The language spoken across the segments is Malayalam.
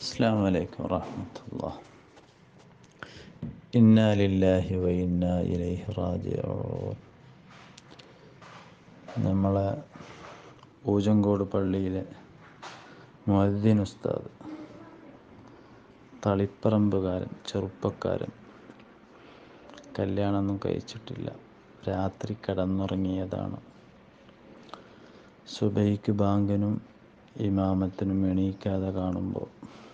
അസ്സലാമു അലൈക്കും വറഹ്മത്തുള്ളാഹി. ഇന്നാ ലില്ലാഹി വ ഇന്നാ ഇലൈഹി റാജിഊൻ. നമ്മളെ ഊജങ്കോട് പള്ളിയിലെ മുഅദ്ദിൻ ഉസ്താദ്, തളിപ്പറമ്പുകാരൻ, ചെറുപ്പക്കാരൻ, കല്യാണമൊന്നും കഴിച്ചിട്ടില്ല, രാത്രി കിടന്നുറങ്ങിയതാണ്. സുബഹിക്ക് ബാങ്കിനും ഇമാമത്തിനും എണീക്കാതെ കാണുമ്പോൾ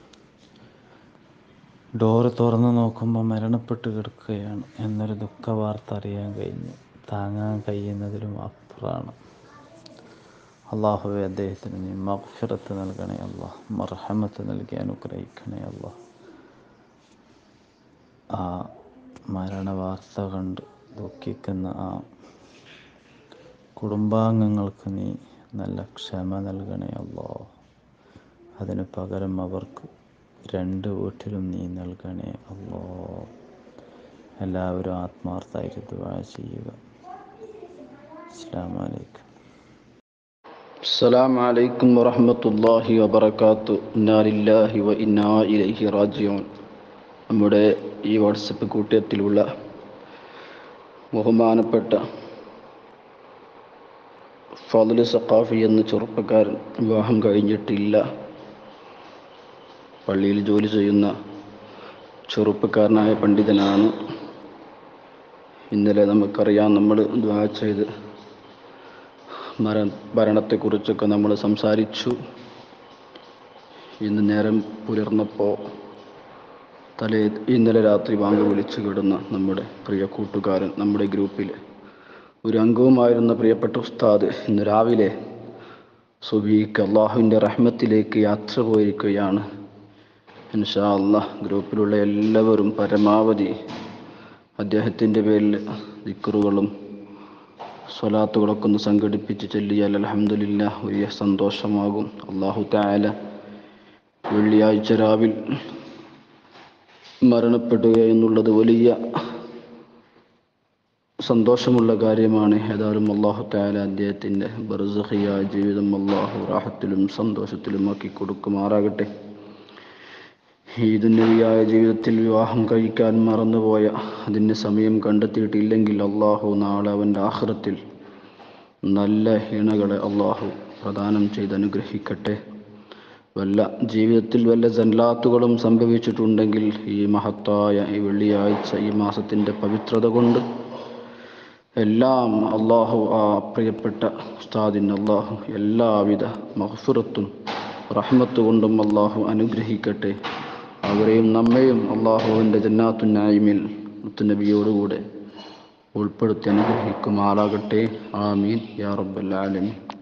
ഡോറ് തുറന്ന് നോക്കുമ്പോൾ മരണപ്പെട്ട് കിടക്കുകയാണ് എന്നൊരു ദുഃഖവാർത്ത അറിയാൻ കഴിഞ്ഞു. താങ്ങാൻ കഴിയുന്നതിലും അപ്പുറമാണ്. അള്ളാഹുവെ, അദ്ദേഹത്തിന് നീ മഗ്ഫിറത്ത് നൽകണേ അല്ലാഹ്, മർഹമത്ത് നൽകി അനുഗ്രഹിക്കണേ അല്ലാഹ്. ആ മരണവാർത്ത കണ്ട് ദുഃഖിക്കുന്ന ആ കുടുംബാംഗങ്ങൾക്ക് നീ നല്ല ക്ഷമ നൽകണേ അല്ലാഹ്. അതിന് പകരം അവർക്ക് 2 വീട്ടിലും നീ നൽകണേ അല്ലാഹ്. എല്ലാവരും ആത്മാർത്ഥമായിട്ട് ദുആ ചെയ്യുക. അസ്സലാമു അലൈക്കും. അസ്സലാമു അലൈക്കും വറഹ്മത്തുള്ളാഹി വബറകാതുഹു. ഇന്നാ ലില്ലാഹി വ ഇന്നാ ഇലൈഹി റാജിഊൻ. നമ്മുടെ ഈ വാട്സപ്പ് കൂട്ടത്തിലുള്ള ബഹുമാനപ്പെട്ട ഫാദിൽ സഖാഫി എന്ന ചെറുപ്പക്കാരൻ വിവാഹം കഴിഞ്ഞിട്ടില്ല. പള്ളിയിൽ ജോലി ചെയ്യുന്ന ചെറുപ്പക്കാരനായ പണ്ഡിതനാണ്. ഇന്നലെ നമുക്കറിയാം, നമ്മൾ ദുആ ചെയ്ത് മരണത്തെക്കുറിച്ചൊക്കെ നമ്മൾ സംസാരിച്ചു. ഇന്ന് നേരം പുലർന്നപ്പോൾ ഇന്നലെ രാത്രി ബാങ്ക് വിളിച്ചു കിടന്ന നമ്മുടെ പ്രിയ കൂട്ടുകാരൻ, നമ്മുടെ ഗ്രൂപ്പിൽ ഒരു അംഗവുമായിരുന്ന പ്രിയപ്പെട്ട ഉസ്താദ് ഇന്ന് രാവിലെ സുബഹിക്ക് അള്ളാഹുവിൻ്റെ റഹ്മത്തിലേക്ക് യാത്ര പോയിരിക്കുകയാണ്. ഇൻഷാ അല്ലാഹ് ഗ്രൂപ്പിലുള്ള എല്ലാവരും പരമാവധി അദ്ദേഹത്തിൻ്റെ പേരിൽ ദിക്റുകളും സ്വലാത്തുകളൊക്കെ ഒന്ന് സംഘടിപ്പിച്ച് ചൊല്ലിയാൽ അൽഹംദുലില്ലാഹ് വലിയ സന്തോഷമാകും. അല്ലാഹു തആല വെള്ളിയാഴ്ച രാവിൽ മരണപ്പെടുക എന്നുള്ളത് വലിയ സന്തോഷമുള്ള കാര്യമാണ്. ഏതായാലും അല്ലാഹു തആല അദ്ദേഹത്തിൻ്റെ ബർസഖിയായ ജീവിതം അല്ലാഹു റാഹത്തിലും സന്തോഷത്തിലും ആക്കി കൊടുക്കുമാറാകട്ടെ. ഈ ദുനിയാവിയായ ജീവിതത്തിൽ വിവാഹം കഴിക്കാൻ മറന്നുപോയ, അതിന് സമയം കണ്ടെത്തിയിട്ടില്ലെങ്കിൽ അല്ലാഹു നാളെ അവൻ്റെ ആഖിറത്തിൽ നല്ല ഇണകളെ അല്ലാഹു പ്രദാനം ചെയ്ത് അനുഗ്രഹിക്കട്ടെ. ജീവിതത്തിൽ വല്ല സല്ലാത്തുകളും സംഭവിച്ചിട്ടുണ്ടെങ്കിൽ ഈ മഹത്തായ ഈ വെള്ളിയാഴ്ച, ഈ മാസത്തിൻ്റെ പവിത്രത കൊണ്ട് എല്ലാം അല്ലാഹു ആ പ്രിയപ്പെട്ട ഉസ്താദിന് അല്ലാഹു എല്ലാവിധ മഗ്ഫിറത്തും റഹ്മത്ത് കൊണ്ടും അല്ലാഹു അനുഗ്രഹിക്കട്ടെ. അവരെയും നമ്മയും അല്ലാഹുവിൻ്റെ ജന്നാത്തുൻ നഈമിൽ മുത്തുനബിയോടുകൂടെ ഉൾപ്പെടുത്തി അനുഗ്രഹിക്കുമാറാകട്ടെ. ആമീൻ യാ റബ്ബൽ ആലമീൻ.